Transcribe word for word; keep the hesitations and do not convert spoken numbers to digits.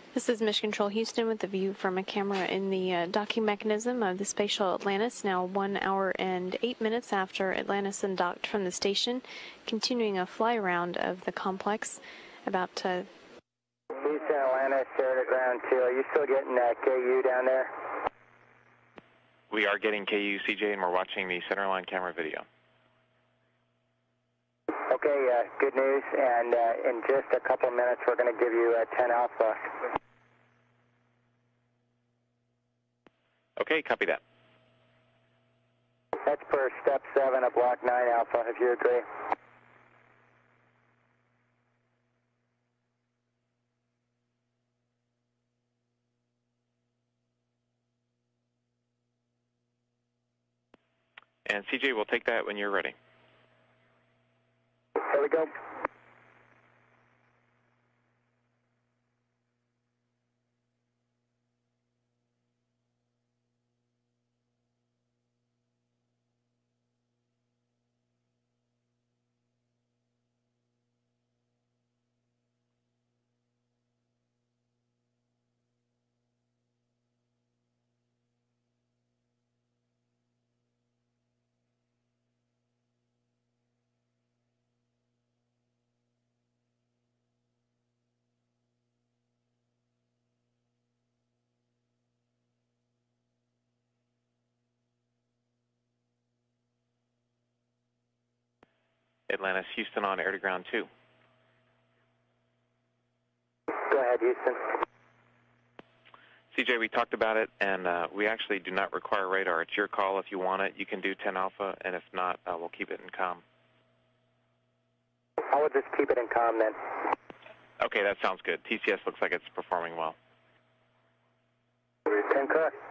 This is Mission Control Houston with a view from a camera in the uh, docking mechanism of the Space Shuttle Atlantis, now one hour and eight minutes after Atlantis undocked from the station, continuing a fly around of the complex. About uh, Houston, Atlantis, air to ground two. Are you still getting uh, K U down there? We are getting K U, C J, and we're watching the centerline camera video. Okay, uh, good news, and uh, in just a couple minutes we're going to give you uh, ten Alpha. Okay, copy that. That's per step seven of block nine Alpha, if you agree. And C J, we'll take that when you're ready. Here we go. Atlantis, Houston on air to ground two. Go ahead, Houston. C J, we talked about it, and uh, we actually do not require radar. It's your call. If you want it, you can do ten Alpha, and if not, uh, we'll keep it in comm. I will just keep it in comm then. Okay, that sounds good. T C S looks like it's performing well. ten correct.